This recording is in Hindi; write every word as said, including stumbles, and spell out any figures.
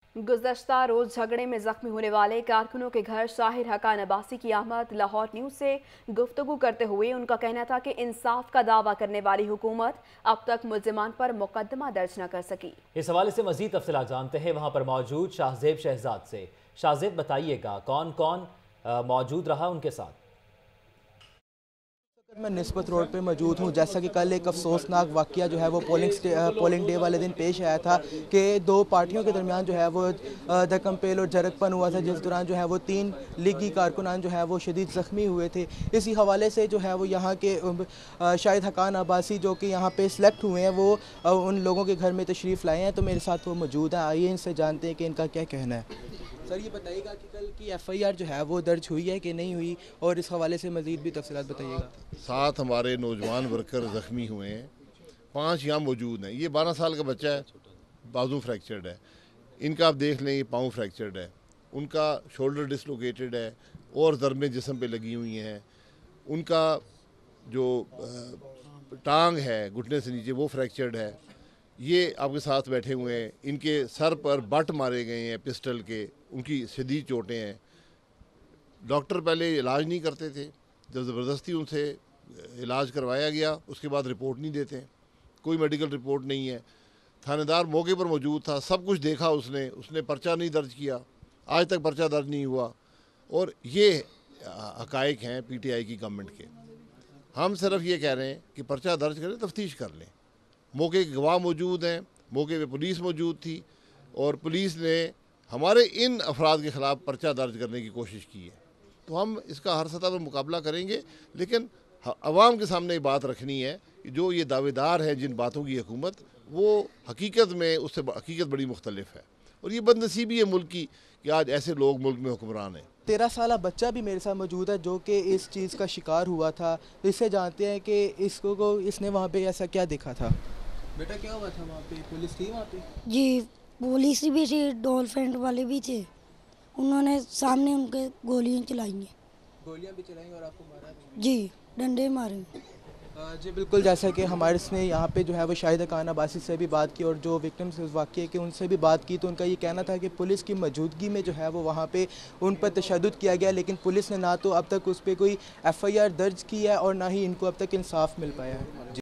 गुज़श्ता रोज़ झगड़े में जख्मी होने वाले कारकुनों के घर शाहिर हकान अब्बासी की आमद। लाहौर न्यूज़ से गुफ्तगू करते हुए उनका कहना था कि इंसाफ का दावा करने वाली हुकूमत अब तक मुल्जिमान पर मुकदमा दर्ज न कर सकी। इस हवाले से मजीद तफसीलात जानते हैं वहाँ पर मौजूद शाहजेब शहजाद से। शाहजेब, बताइएगा कौन कौन मौजूद रहा उनके साथ? मैं निस्बत रोड पे मौजूद हूँ। जैसा कि कल एक अफसोसनाक वाक़या जो है वो पोलिंग पोलिंग डे वाले दिन पेश आया था कि दो पार्टियों के दरमियान जो है वो धक्कम-पेल और झड़कपन हुआ था, जिस दौरान जो है वो तीन लीगी कारकुनान जो है वो शदीद ज़ख्मी हुए थे। इसी हवाले से जो है वो यहाँ के शाहिद हकान अब्बासी जो कि यहाँ पे सिलेक्ट हुए हैं वो उन लोगों के घर में तशरीफ़ लाए हैं, तो मेरे साथ वो मौजूद हैं। आइए इनसे जानते हैं कि इनका क्या कहना है। सर, ये बताइएगा कि कल की एफ आई आर जो है वो दर्ज हुई है कि नहीं हुई, और इस हवाले से मज़ीद भी तफसीलात बताइएगा। सात हमारे नौजवान वर्कर ज़ख्मी हुए हैं, पाँच यहाँ मौजूद हैं। ये बारह साल का बच्चा है, बाजू फ्रैक्चर्ड है, इनका आप देख लें, ये पाँव फ्रैक्चर्ड है, उनका शोल्डर डिसलोकेटेड है और ज़रबें जिस्म पे लगी हुई हैं, उनका जो टांग है घुटने से नीचे वो फ्रैक्चर्ड है। ये आपके साथ बैठे हुए हैं, इनके सर पर बट मारे गए हैं पिस्टल के, उनकी शदीद चोटें हैं। डॉक्टर पहले इलाज नहीं करते थे, जब ज़बरदस्ती उनसे इलाज करवाया गया उसके बाद रिपोर्ट नहीं देते, कोई मेडिकल रिपोर्ट नहीं है। थानेदार मौके पर मौजूद था, सब कुछ देखा उसने उसने पर्चा नहीं दर्ज किया, आज तक पर्चा दर्ज नहीं हुआ। और ये हक़ाइक़ हैं पी टी आई की गवर्नमेंट के। हम सिर्फ ये कह रहे हैं कि पर्चा दर्ज करें, तफ्तीश कर लें। मौके के गवाह मौजूद हैं, मौके पे पुलिस मौजूद थी और पुलिस ने हमारे इन अफराद के ख़िलाफ़ पर्चा दर्ज करने की कोशिश की है। तो हम इसका हर सतह पर मुकाबला करेंगे, लेकिन अवाम के सामने ये बात रखनी है कि जो ये दावेदार हैं जिन बातों की हुकूमत, वो हकीकत में उससे हकीकत बड़ी मुख्तलिफ है। और ये बदनसीबी है मुल्क की कि आज ऐसे लोग मुल्क में हुक्मरान हैं। तेरह साल बच्चा भी मेरे साथ मौजूद है जो कि इस चीज़ का शिकार हुआ था। इससे जानते हैं कि इसको को इसने वहाँ पे ऐसा क्या देखा था। बेटा, क्या हुआ था वहाँ पे? पुलिस थी वहाँ पे? जी, पुलिस भी थी, डॉल्फिन वाले भी थे। उन्होंने सामने उनके गोलियां चलाई हैं। गोलियां भी चलाई और आपको मारा भी? जी, डंडे मारे। जी बिल्कुल, जैसा कि हमारे इसने यहाँ पे जो है वो शाहिद हकान अब्बासी से भी बात की और जो विक्टिम्स उस वाक़े के उनसे भी बात की, तो उनका ये कहना था कि पुलिस की मौजूदगी में जो है वो वहाँ पे उन पर तशद्दुद किया गया, लेकिन पुलिस ने ना तो अब तक उस पर कोई एफ आई आर दर्ज की है और ना ही इनको अब तक इंसाफ मिल पाया है।